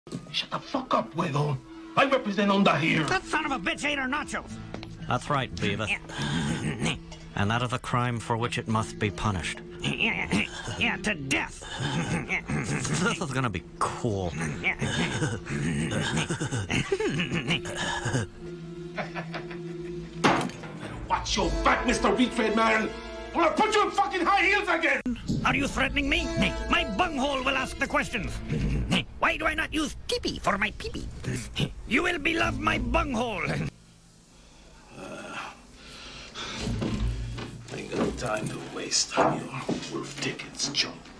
Shut the fuck up, Wiggle. I represent Onda here. That son of a bitch ate our nachos. That's right, Beavis. And that is a crime for which it must be punished. Yeah, to death. This is gonna be cool. Watch your back, Mr. Retread Man. I'm gonna put you in fucking high heels again. Are you threatening me? My bunghole will ask the questions. Why do I not use pee-pee for my pee-pee? You will beloved my bunghole. Ain't got time to waste on your worth tickets, chump.